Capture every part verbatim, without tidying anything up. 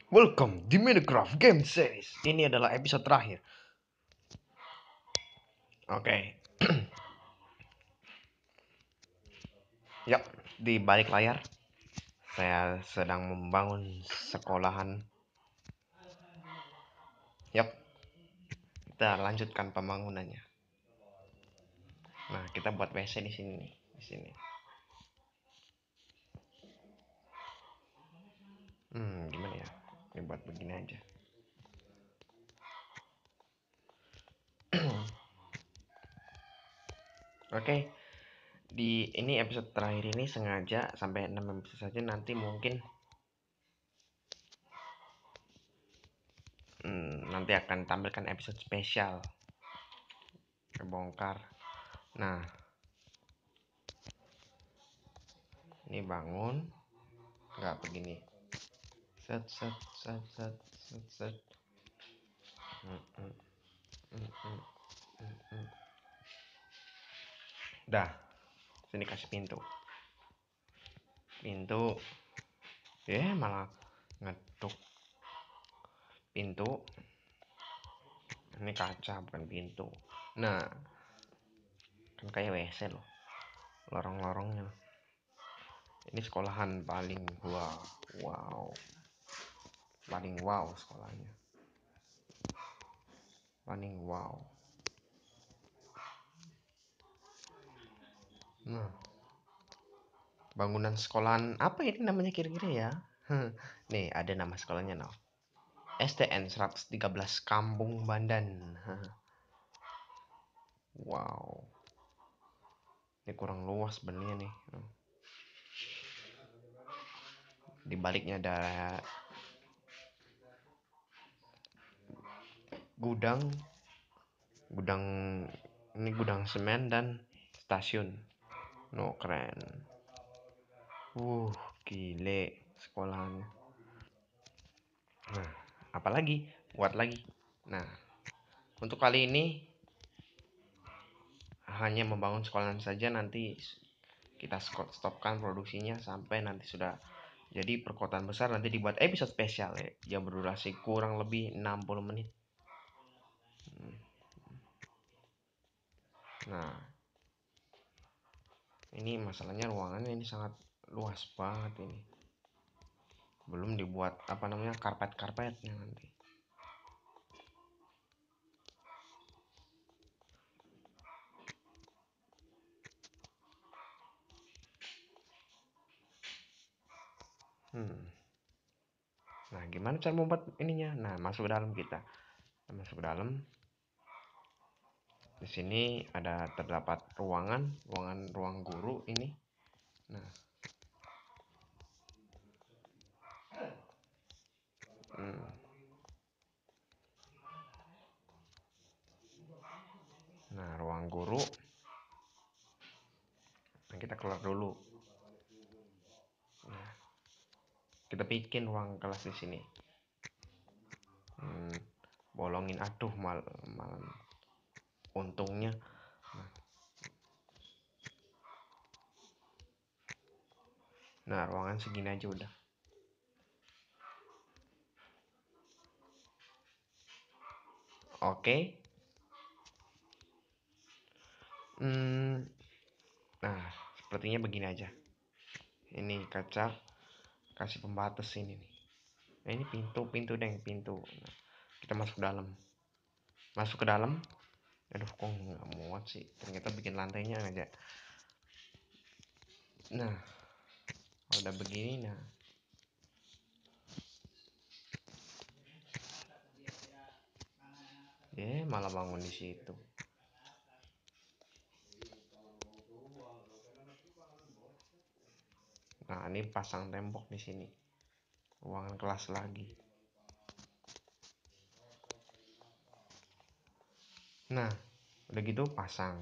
Welcome di Minecraft Game Series. Ini adalah episode terakhir. Oke. Yap, di balik layar saya sedang membangun sekolahan. Yap, kita lanjutkan pembangunannya. Nah, kita buat W C di sini nih, di sini. Hmm, gimana ya? Ini buat begini aja. Oke. Di ini episode terakhir ini sengaja sampai enam episode saja, nanti mungkin hmm, nanti akan tampilkan episode spesial kebongkar. Nah, ini bangun nggak begini. Set set set set set set. Mm, mm, mm, mm, mm, mm. Dah, sini kasih pintu. Pintu, eh malah ngetuk pintu. Ini kaca bukan pintu. Nah, kan kayak W C loh, lorong-lorongnya. Ini sekolahan paling wow, wow, paling wow sekolahnya, paling wow. Nah, bangunan sekolahan apa ini namanya kira-kira ya? Nih ada nama sekolahnya no. S T N seratus tiga belas Kampung Bandan. Wow. Ini kurang luas sebenarnya nih. Di baliknya ada gudang, gudang ini gudang semen dan stasiun. No, keren. Uh, gile sekolahannya. Nah, apalagi? Buat lagi. Nah, untuk kali ini hanya membangun sekolahan saja, nanti kita stopkan produksinya sampai nanti sudah jadi perkotaan besar, nanti dibuat episode spesial ya, yang berdurasi kurang lebih enam puluh menit. Nah, ini masalahnya ruangannya ini sangat luas banget ini. Belum dibuat apa namanya karpet-karpetnya nanti. Hmm. Nah, gimana cara membuat ininya? Nah, masuk ke dalam kita. Masuk ke dalam. Di sini ada terdapat ruangan, ruangan ruang guru ini. Nah, hmm. Nah, ruang guru. Nah, kita keluar dulu. Nah, kita bikin ruang kelas di sini. Hmm, bolongin, aduh mal malam. Untungnya. Nah, nah, ruangan segini aja udah. Oke. Hmm, nah, sepertinya begini aja. Ini kaca kasih pembatas ini nih. Nah, ini pintu, pintu deng, pintu. Nah, kita masuk ke dalam. Masuk ke dalam. Aduh, kok nggak muat sih. Ternyata bikin lantainya aja. Nah, kalau udah begini, nah. Eh, malah bangun di situ. Nah, ini pasang tembok di sini. Ruangan kelas lagi. Nah, udah gitu pasang.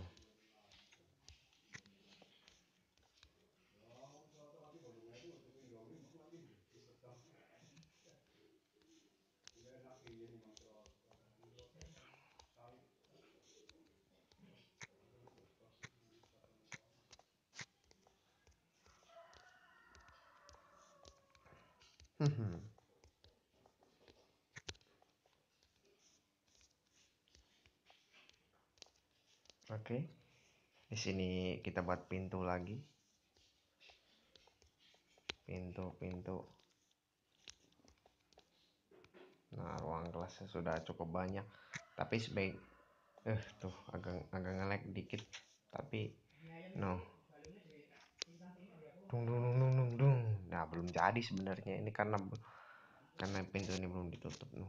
Oke, di sini kita buat pintu lagi. Pintu-pintu. Nah, ruang kelasnya sudah cukup banyak. Tapi sebaik eh tuh agak agak nge-lag dikit. Tapi no. Dung dung dung dung dung dung. Nah, belum jadi sebenarnya ini karena karena pintu ini belum ditutup no.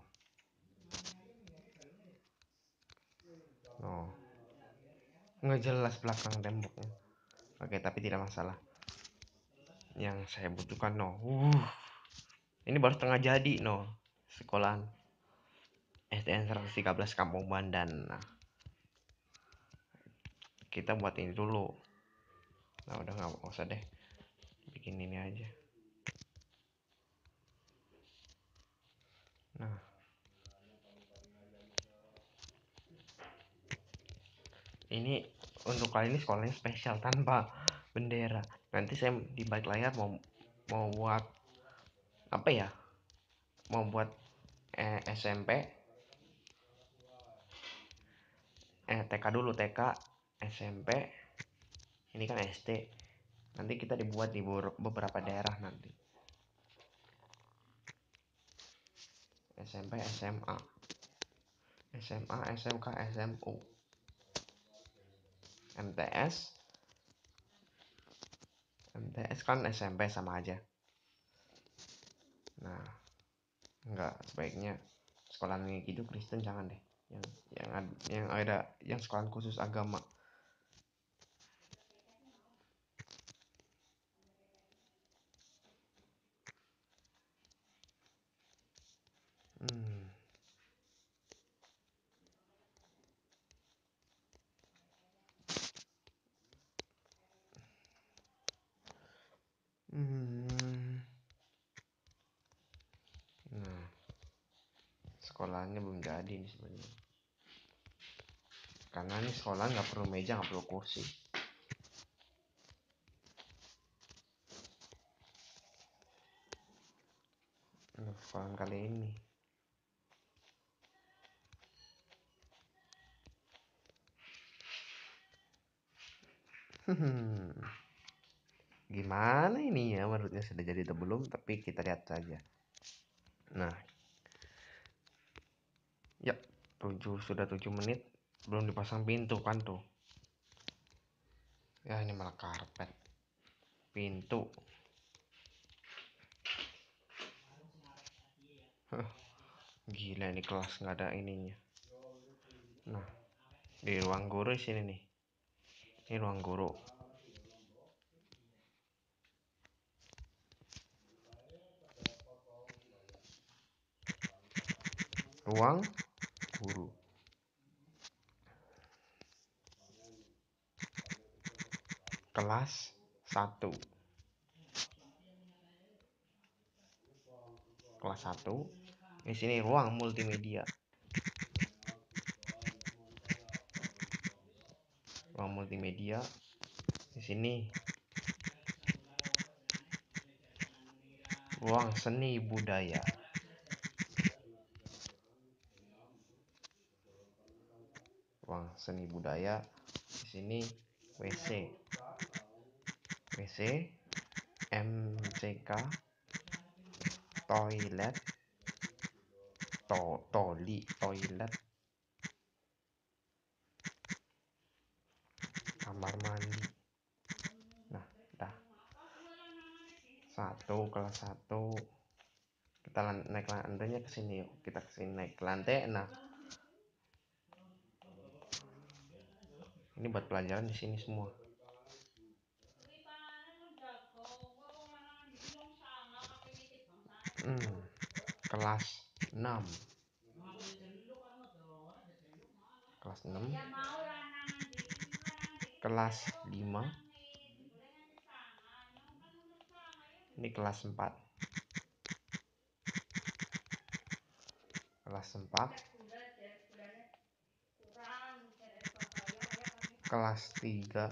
No. Nggak jelas belakang temboknya. Oke, tapi tidak masalah. Yang saya butuhkan no. Uh. Ini baru setengah jadi no. Sekolahan S D N seratus tiga belas Kampung Bandan. Nah, kita buat ini dulu. Nah, udah nggak usah deh. Bikin ini aja. Nah, ini untuk kali ini sekolahnya spesial tanpa bendera. Nanti saya di balik layar mau mau buat apa ya? Mau buat eh, S M P, eh T K dulu T K, S M P. Ini kan S D. Nanti kita dibuat di beberapa daerah nanti. S M P, S M A, S M A, S M K, S M U, M T S. M T S kan S M P sama aja. Nah, enggak, sebaiknya sekolah gitu Kristen jangan deh. Yang yang ada, yang ada yang sekolah khusus agama. Hmm. Hmm. Nah, sekolahnya belum jadi nih sebenarnya. Karena nih sekolah nggak perlu meja, nggak perlu kursi. Untuk sekolah kali ini. Hmm. Gimana ini ya menurutnya sudah jadi atau belum, tapi kita lihat saja. Nah, ya tujuh sudah tujuh menit belum dipasang pintu kan tuh. Ya ini malah karpet. Pintu. Gila ini kelas nggak ada ininya. Nah, di ruang guru sini nih. Ini ruang guru. Ruang guru. Kelas satu. Kelas satu. Di sini ruang multimedia. Ruang multimedia. Di sini ruang seni budaya. Ruang seni budaya. Di sini W C. W C, M C K, toilet, to toli, toilet, kamar mandi. Nah, dah. Satu kelas satu. Kita naik lantainya ke sini yuk. Kita ke sini naik ke lantai. Nah, ini buat pelajaran di sini semua. Hmm, kelas enam. Kelas enam. Kelas lima. Ini kelas empat. Kelas empat. Kelas tiga.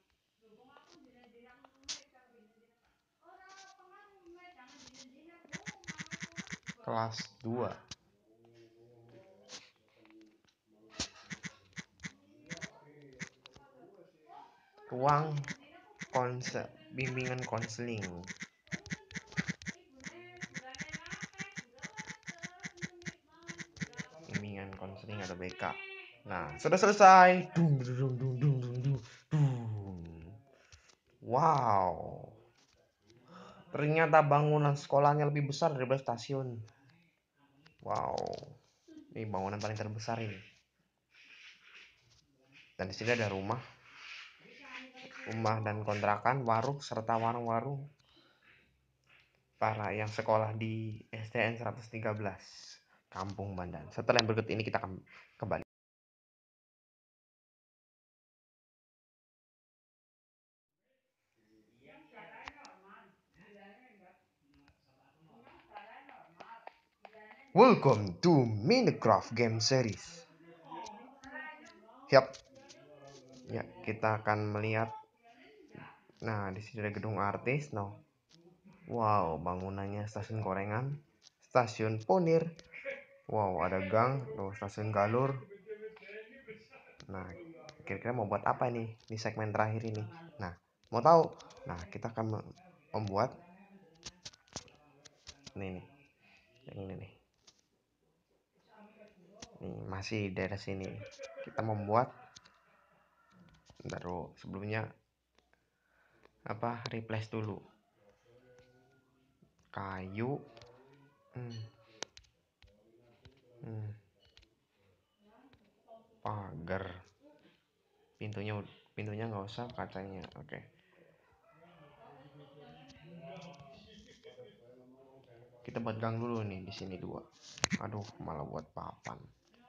Kelas dua. uang konsel bimbingan konseling. Bimbingan konseling atau B K. Nah, sudah selesai. Dung, dung, dung, dung, dung, dung, dung. Wow. Ternyata bangunan sekolahnya lebih besar daripada stasiun. Wow. Ini bangunan paling terbesar ini. Dan di sini ada rumah. Rumah dan kontrakan, warung serta warung-warung para yang sekolah di S D N seratus tiga belas Kampung Bandan. Setelah yang berikut ini kita akan kembali. Welcome to Minecraft game series. Yap. Ya, kita akan melihat. Nah, di sini ada gedung artis, no. Wow, bangunannya stasiun Korengan, stasiun Ponir. Wow, ada gang, tuh stasiun Galur. Nah, kira-kira mau buat apa nih di segmen terakhir ini? Nah, mau tahu? Nah, kita akan membuat nih nih, yang ini nih. Nih, masih di daerah sini. Kita membuat baru sebelumnya apa? Replace dulu. Kayu. Hmm. Hmm. Pagar. Pintunya pintunya nggak usah, kacanya. Oke. Okay. Kita buat gang dulu nih di sini dua. Aduh, malah buat papan.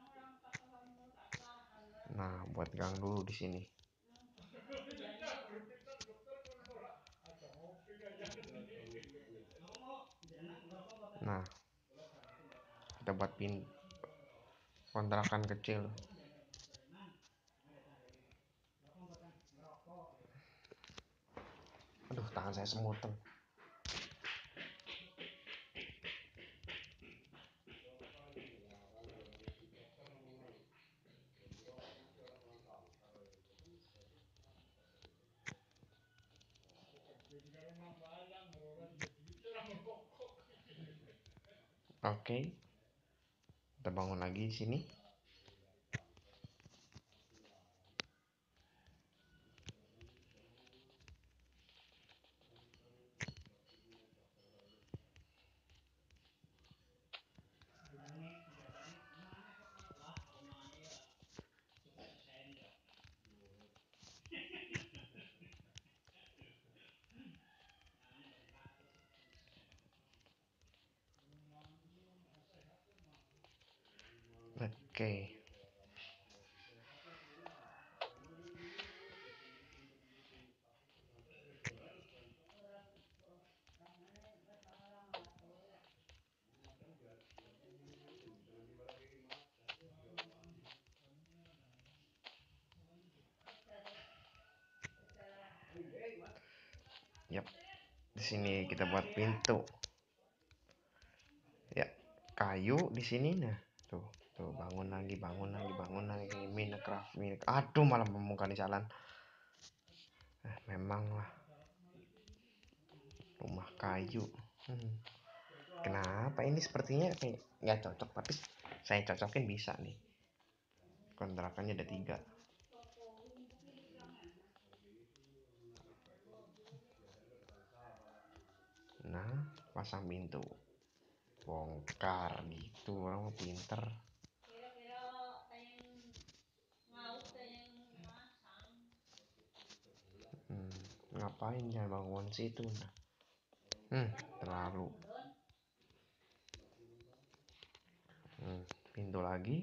Nah, buat gang dulu di sini. Nah, kita buat pin kontrakan kecil. Aduh, tangan saya semutan. Oke. Kita bangun lagi di sini. Oke. Yap. Di sini kita buat pintu. Ya, kayu di sini nah. Tuh, tuh bangun lagi, bangun lagi, bangun lagi. Minecraft, Minecraft. Aduh, malah membongkar di jalan. Eh, memang lah. Rumah kayu. Hmm. Kenapa ini sepertinya kayak nggak cocok, tapi saya cocokin bisa nih. Kontrakannya ada tiga. Nah, pasang pintu. Bongkar gitu, orang pinter. Hmm, ngapain jangan bangun situ nah. Hmm, terlalu. Hmm, pintu lagi.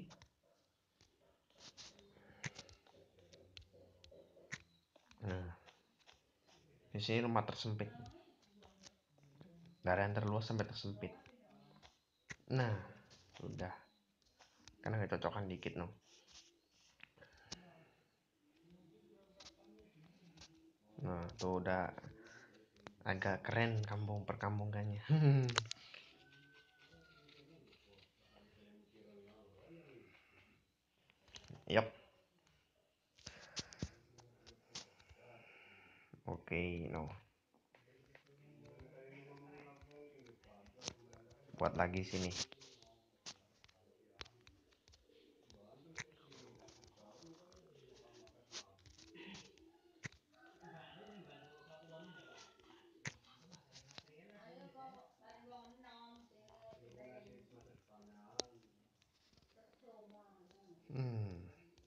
Nah, di sini rumah tersempit. Dari yang terluas sampai tersempit. Nah, sudah. Karena agak cocokan dikit no. Nah, tuh udah agak keren kampung perkampungannya. Yap. Oke, no. Buat lagi sini. Hmm.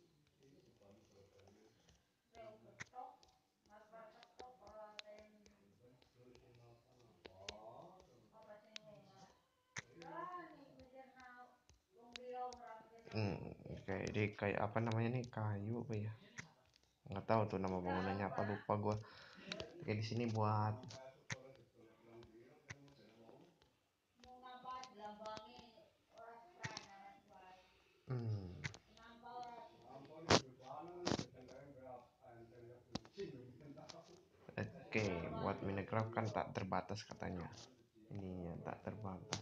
Hmm, kayak di kayak apa namanya nih, kayu apa ya? Nggak tahu tuh nama bangunannya apa, lupa gue. Kayak di sini buat hmm. Oke, buat Minecraft kan tak terbatas katanya. Ininya tak terbatas.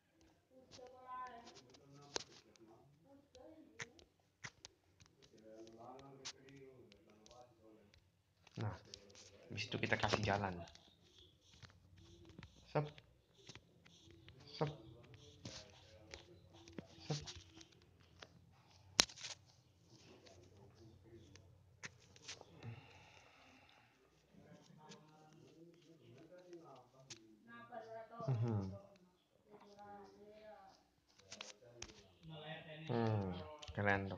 Nah, habis itu kita kasih jalan. Sep, sep, sep. Mhm. Hmm, keren tuh.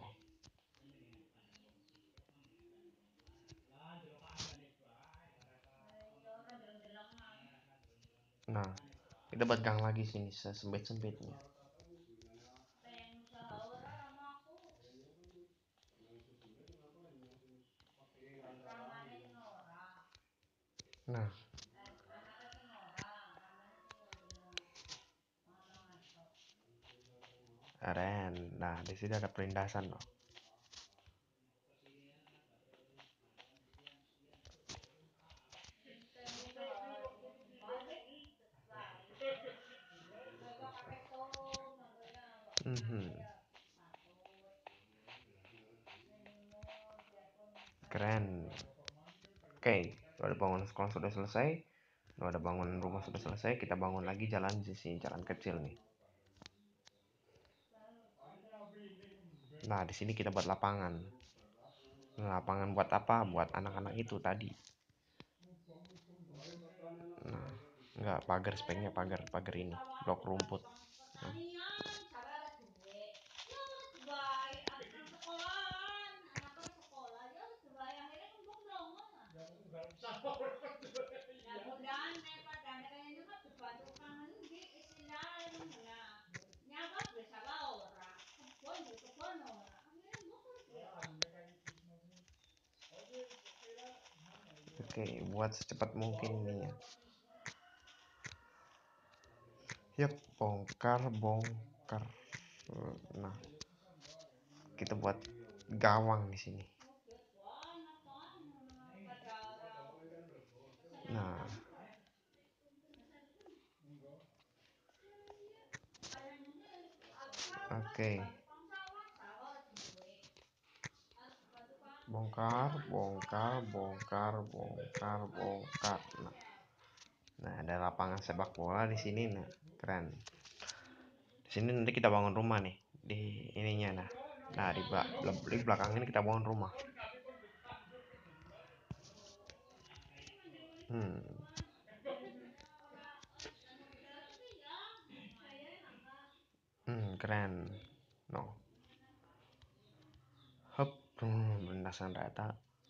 Nah, kita buat gang lagi sini sesempit-sempitnya. Nah, keren. Nah, di sini ada perindasan loh. Mhm. Keren. Oke, udah bangun sekolah sudah selesai. Udah bangun rumah sudah selesai, kita bangun lagi jalan di sini, jalan kecil nih. Nah, di sini kita buat lapangan. Nah, lapangan buat apa? Buat anak-anak itu tadi. Nah, enggak, pagar speknya pagar pagar ini, blok rumput. Nah. Oke, buat secepat mungkin nih ya. Yap, bongkar, bongkar. Nah, kita buat gawang di sini. Nah, oke. Bongkar, bongkar, bongkar, bongkar, bongkar. Nah, nah ada lapangan sepak bola di sini. Nah, keren. Di sini nanti kita bangun rumah nih di ininya. Nah, nah di, belak di belakang ini kita bangun rumah. Hmm. Hmm, keren. No. Hop, hmm, lintasan rata.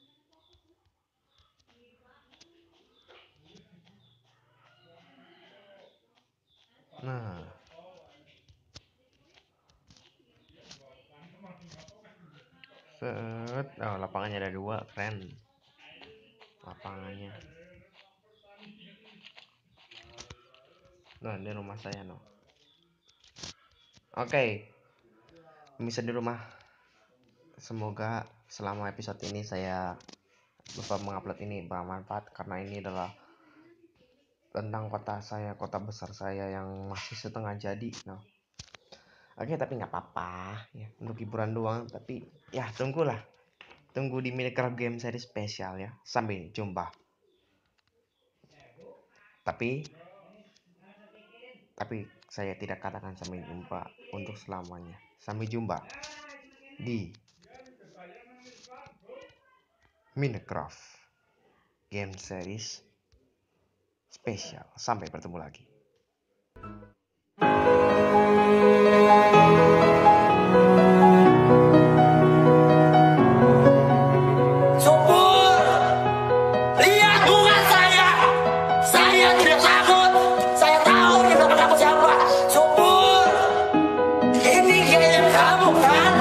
Nah, set. Oh, lapangannya ada dua, keren. Lapangannya. Nah, ini rumah saya, no. Oke, okay. Bisa di rumah. Semoga selama episode ini saya lupa mengupload ini bermanfaat, karena ini adalah tentang kota saya, kota besar saya yang masih setengah jadi. No. Oke, okay, tapi nggak apa-apa ya, untuk hiburan doang. Tapi ya tunggulah, tunggu di Minecraft game seri spesial ya. Sampai jumpa. Tapi tapi saya tidak katakan sampai jumpa untuk selamanya. Sampai jumpa di Minecraft game series spesial. Sampai bertemu lagi. Ini kayak kamu kan.